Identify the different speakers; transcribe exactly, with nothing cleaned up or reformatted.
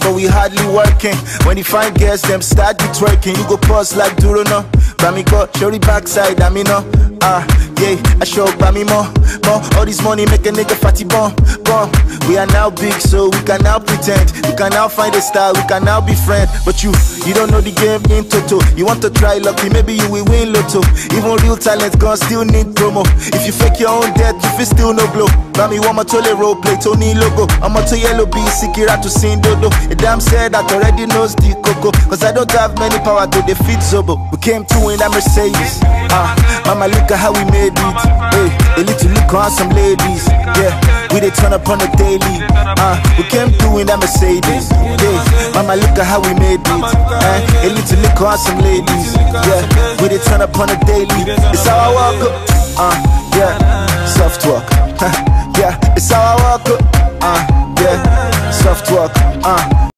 Speaker 1: but we hardly working. When you find girls, them start to twerking. You go pause like Durono. Bami go, show the backside, I mean no. Ah, yeah, I show Bami more, more. All this money make a nigga fatty bomb, bomb. We are now big, so we can now pretend. We can now find a style, we can now be friends. But you, you don't know the game in toto. You want to try lucky, maybe you will win lotto. Even real talent gon' still need promo. If you fake your own death, you feel still no blow. Bami want my tole role play, Tony logo. I'm a to yellow B, Sikira to sing dodo. A damn said that already knows the coco. Cause I don't have many power to defeat Zobo. We came through in that Mercedes. Ah, uh, mama look at how we made it. Hey, a little look on some ladies. Yeah, we they turn up on the daily. Ah, uh, we came through in that Mercedes. Hey, mama look at how we made it. Eh, a little look on some ladies. Yeah, we they turn up on the daily. It's how I walk up. Ah, uh, yeah, soft walk. Yeah, it's how I walk up. Ah, uh, yeah, soft walk. Ah. Uh.